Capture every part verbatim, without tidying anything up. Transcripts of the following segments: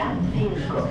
Gran Circo.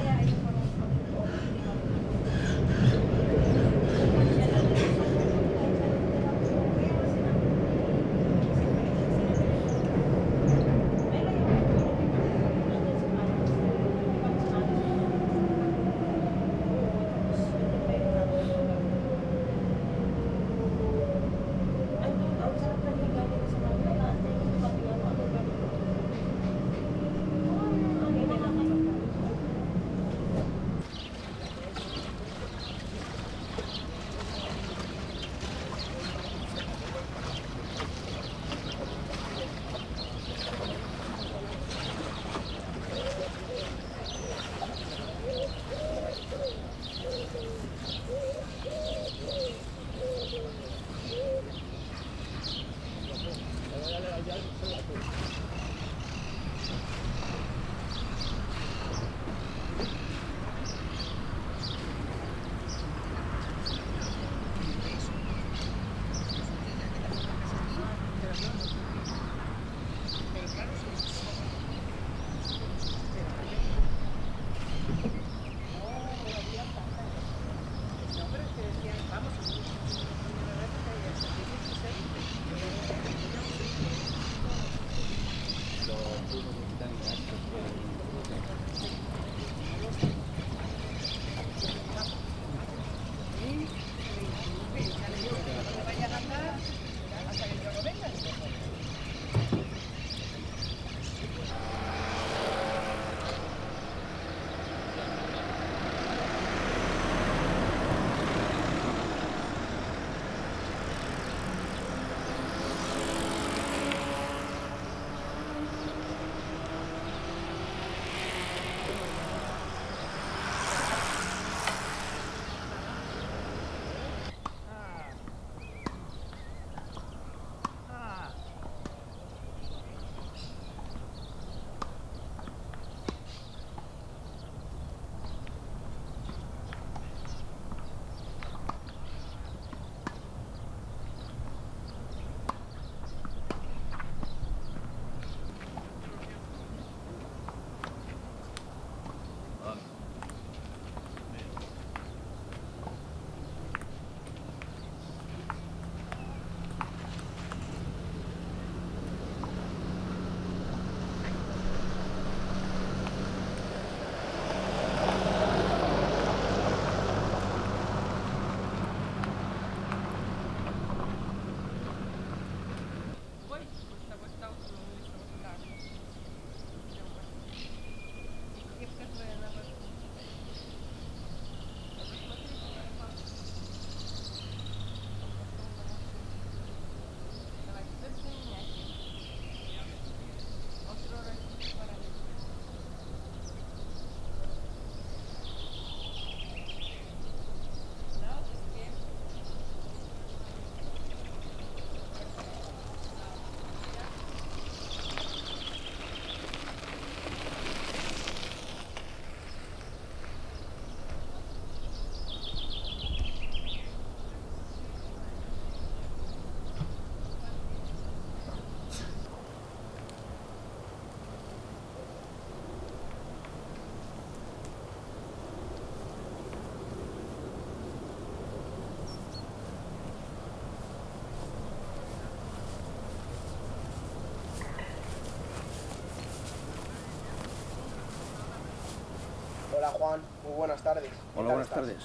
Hola Juan, muy buenas tardes. Hola, buenas estás? tardes.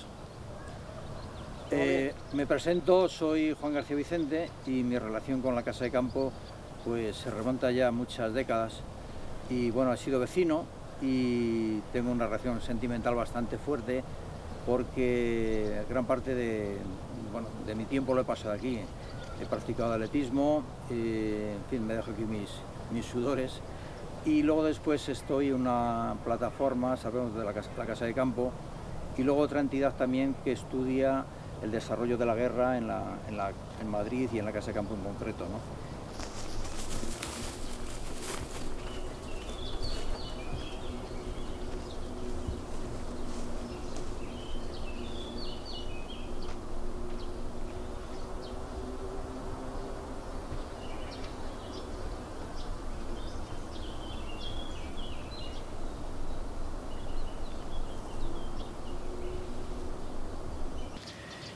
Eh, me presento, soy Juan García Vicente y mi relación con la Casa de Campo pues se remonta ya a muchas décadas y bueno, he sido vecino y tengo una relación sentimental bastante fuerte porque gran parte de, bueno, de mi tiempo lo he pasado aquí. He practicado atletismo, eh, en fin, me dejo aquí mis, mis sudores. Y luego después estoy en una plataforma, sabemos de la casa, la casa de Campo, y luego otra entidad también que estudia el desarrollo de la guerra en, la, en, la, en Madrid y en la Casa de Campo en concreto, ¿no?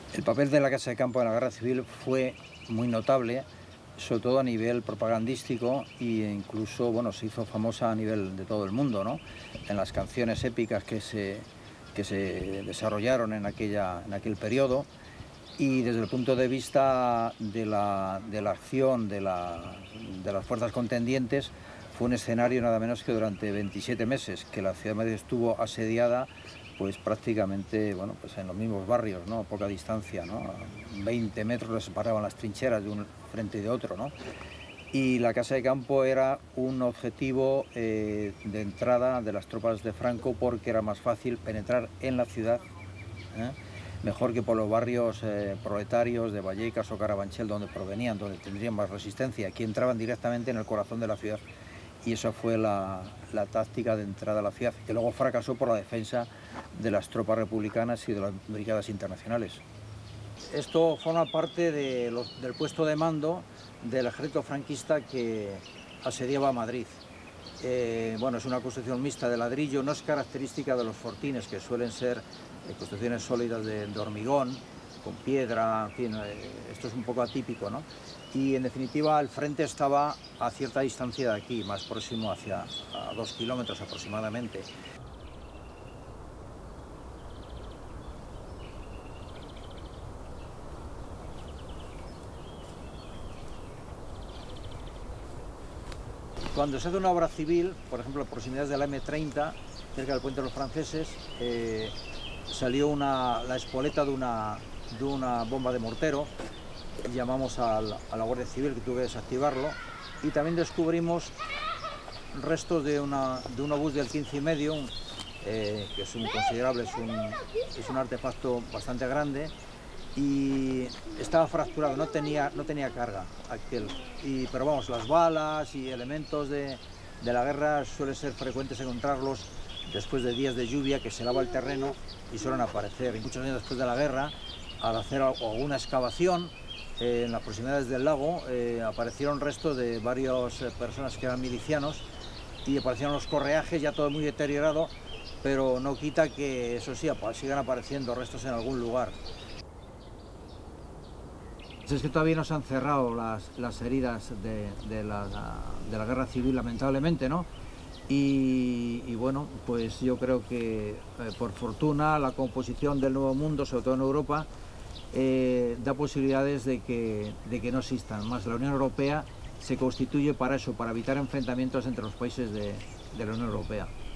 El papel de la Casa de Campo en la Guerra Civil fue muy notable, sobre todo a nivel propagandístico, e incluso bueno, se hizo famosa a nivel de todo el mundo, ¿no? En las canciones épicas que se, que se desarrollaron en, aquella, en aquel periodo. Y desde el punto de vista de la, de la acción de, la, de las fuerzas contendientes, fue un escenario nada menos que durante veintisiete meses, que la ciudad de Madrid estuvo asediada pues prácticamente bueno, pues en los mismos barrios, ¿no? A poca distancia, ¿no? A veinte metros les separaban las trincheras de un frente y de otro, ¿no? Y la Casa de Campo era un objetivo eh, de entrada de las tropas de Franco, porque era más fácil penetrar en la ciudad, ¿eh? Mejor que por los barrios eh, proletarios de Vallecas o Carabanchel, donde provenían, donde tendrían más resistencia. Aquí entraban directamente en el corazón de la ciudad, y esa fue la, la táctica de entrada a la ciudad, que luego fracasó por la defensa de las tropas republicanas y de las brigadas internacionales. Esto forma parte de los, del puesto de mando del ejército franquista que asediaba Madrid. Eh, bueno, es una construcción mixta de ladrillo, no es característica de los fortines, que suelen ser eh, construcciones sólidas de, de hormigón, con piedra, en fin, eh, esto es un poco atípico, ¿no? Y en definitiva el frente estaba a cierta distancia de aquí, más próximo, hacia a dos kilómetros aproximadamente. Cuando se hace una obra civil, por ejemplo, a proximidades de la eme treinta, cerca del puente de los franceses, eh, salió una, la espoleta de una, de una bomba de mortero. Llamamos al, a la Guardia Civil, que tuvo que desactivarlo, y también descubrimos restos de, una, de un obús del quince y medio, eh, que es un considerable, es un, es un artefacto bastante grande, y estaba fracturado, no tenía, no tenía carga aquel. Y, pero vamos, las balas y elementos de, de la guerra suele ser frecuentes encontrarlos después de días de lluvia, que se lava el terreno y suelen aparecer. Y muchos años después de la guerra, al hacer alguna excavación eh, en las proximidades del lago, eh, aparecieron restos de varias eh, personas que eran milicianos, y aparecieron los correajes, ya todo muy deteriorado, pero no quita que, eso sí, sigan apareciendo restos en algún lugar. Es que todavía no se han cerrado las, las heridas de, de, la, de la guerra civil, lamentablemente, ¿no? Y, y bueno, pues yo creo que eh, por fortuna la composición del Nuevo Mundo, sobre todo en Europa, eh, da posibilidades de que, de que no existan más. La Unión Europea se constituye para eso, para evitar enfrentamientos entre los países de, de la Unión Europea.